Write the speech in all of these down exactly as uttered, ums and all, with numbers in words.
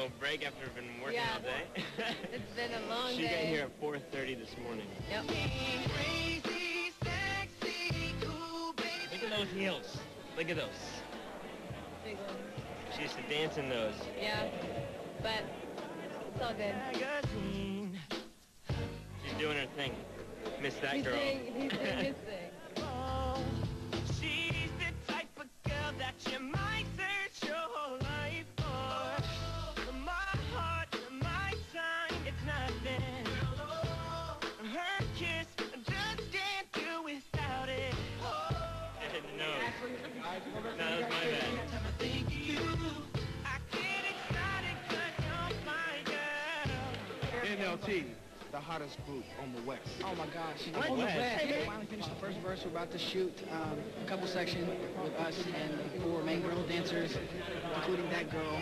little break after I've been working Yeah. all day. It's been a long she day. got here at four thirty this morning. Yep. Crazy, sexy, cool, baby. Look at those heels. Look at those. Big ones. She used to dance in those. Yeah. But it's all good. Magazine. She's doing her thing. Miss that He's girl. doing, he's doing his thing. Oh, she's the type of girl that you might search your whole life for. My heart, my time, it's nothing. Her kiss, just can't do without it. No. No, that was my bad. I think you, I get excited 'cause you're my girl. N L T, the hottest group on the West. Oh my gosh. What? On the West? West. We finally finished the first verse. We're about to shoot um, a couple sections with us and four main girl dancers, including that girl.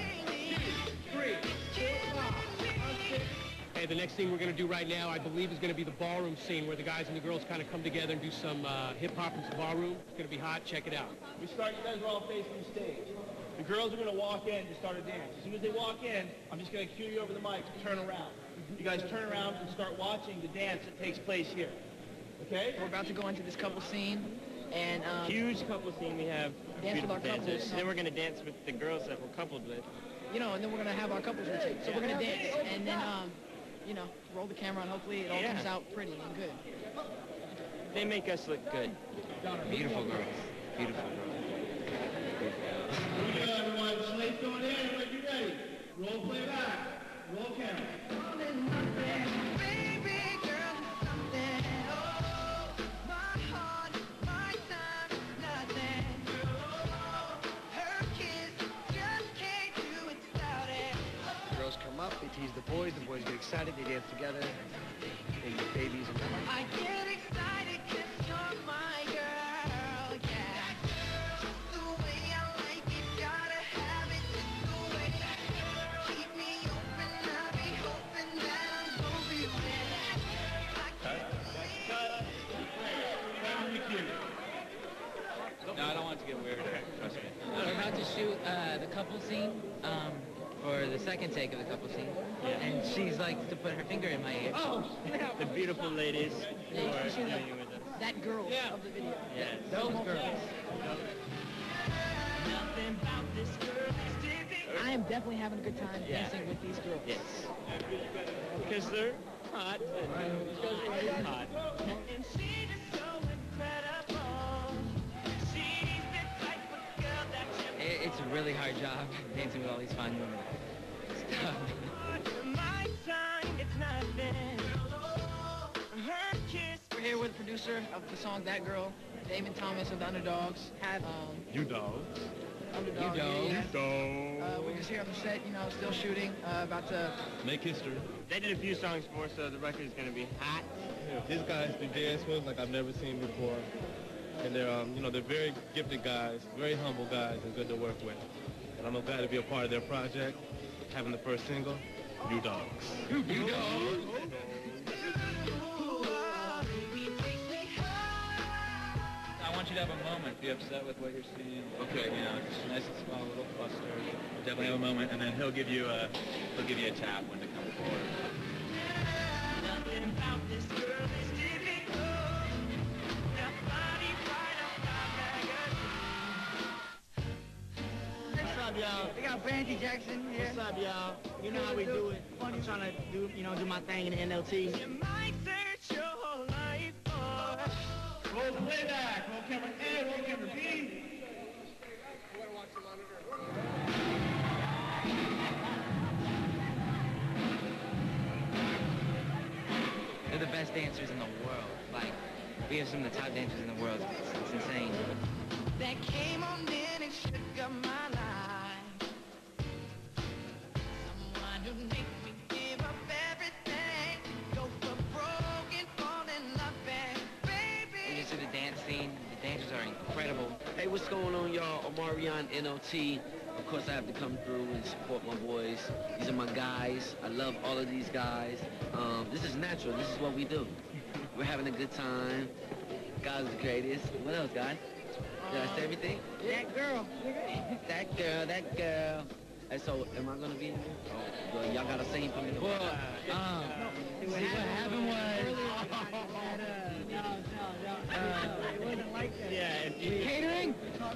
Hey, the next thing we're going to do right now, I believe, is going to be the ballroom scene where the guys and the girls kind of come together and do some uh, hip-hop in the ballroom. It's going to be hot. Check it out. We start, you guys are all facing the stage. The girls are going to walk in to start a dance. As soon as they walk in, I'm just going to cue you over the mic to turn around. You guys turn around and start watching the dance that takes place here. Okay? We're about to go into this couple scene and um, Huge couple scene we have. Dance with Beautiful our couples. dancers. Then we're going to dance with the girls that we're coupled with. you know, and then we're gonna have our couples routine. So we're gonna dance and then um, you know, roll the camera and hopefully it all Yeah. comes out pretty and good. They make us look good. Beautiful girls. Beautiful girls. Here we go, everyone. Slate's going in. Everybody get ready. Roll playback. Roll camera. The girls come up, they tease the boys, the boys get excited, they dance together, they get babies and I get excited 'cause you're my girl, yeah. Just the way I like it, gotta have it just the way. Keep me open, I'll be hoping that I'm gonna be with. I can't No, I don't want it to get weird. Trust me. We're about to shoot uh, the couple scene, um, or the second take of the couple scene. Yeah. And she's like to put her finger in my ear. Oh, The beautiful ladies who Yeah, are you should doing have- with us. that girl of the video. Yes. Those girls. nothing about this girl is different. I am definitely having a good time Yeah. dancing with these girls. Yes. Because they're hot. And because they're hot. And she just so incredible. She's the type of girl that you It, it's a really hard job dancing with all these fine women. It's tough. want. My time, it's nothing. Her kiss. We're here with the producer of the song That Girl, Damon Thomas of the Underdogs. Have um, You dogs. Underdogs. You yeah, dogs. yeah. Uh, we're just here on the set, you know, still shooting, uh, about to Make history. They did a few songs for us, so the record is going to be hot. These guys do dance moves like I've never seen before. And they're, um, you know, they're very gifted guys, very humble guys, and good to work with. And I'm glad to be a part of their project, having the first single, You Dogs. You dogs. I want you to have a moment, be upset with what you're seeing. Okay. You know, just nice and small, a little flustered. Definitely have a moment, and then he'll give you a, he'll give you a tap when to come forward. Nothing about this girl is difficult. That body right up my magazine. What's up, y'all? We got Brandy Jackson here. What's up, y'all? You know how we do it. I'm trying to do, you know, do my thing in the N L T. You might search your whole life for. Roll playback. Roll camera A. Roll camera B. They're the best dancers in the world. Like, we have some of the top dancers in the world. It's, it's insane. That came on in and shook up my life. Someone who makes me give up everything. Go for broke and fall in love, We baby. just did the dance scene. The dancers are incredible. Hey, what's going on, y'all? Omarion, N L T. Of course, I have to come through and support my boys. These are my guys. I love all of these guys. Um, this is natural. This is what we do. We're having a good time. God's the greatest. What else, guys? Did I say everything? That girl. That girl, that girl. And so, am I gonna be in there? Oh, well, y'all got a scene for me. Well, um, see what happened was, no, no, no, it wasn't like that. Yeah, if you... Catering?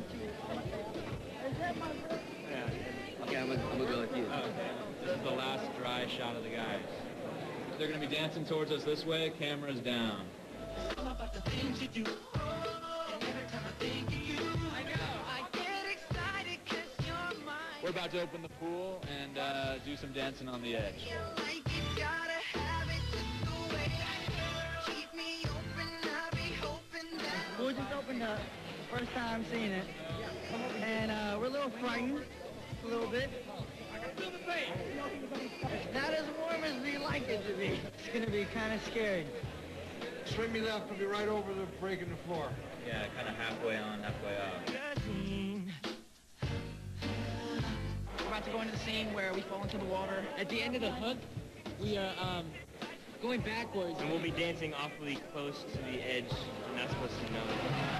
Okay, I'm gonna, I'm gonna go with you. Okay. This is the last dry shot of the guys. They're going to be dancing towards us this way, cameras down. We're about to open the pool and uh, do some dancing on the edge. We just opened up, first time seeing it, and uh, we're a little frightened, a little bit. It's not as warm as we like it to be. It's gonna be kind of scary. Swing me left, I'll be right over the break in the floor. Yeah, kind of halfway on, halfway off. We're about to go into the scene where we fall into the water. At the end of the hook, we are um, going backwards. And we'll be dancing awfully close to the edge. You're not supposed to know.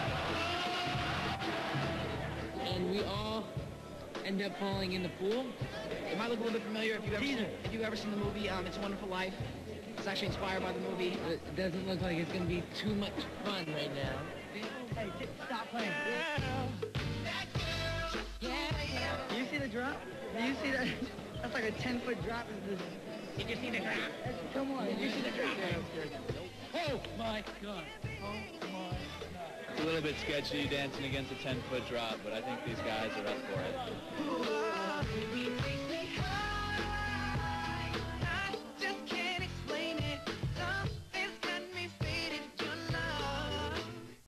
And we all end up falling in the pool. It might look a little bit familiar if you've ever seen, if you've ever seen the movie um, It's a Wonderful Life. It's actually inspired by the movie. It doesn't look like it's going to be too much fun right now. Hey, stop playing. Do you see the drop? Do you see that? That's like a ten foot drop. Did you see the drop? Come on, did you see the drop? Oh my God. Oh my. It's a little bit sketchy dancing against a ten foot drop, but I think these guys are up for it.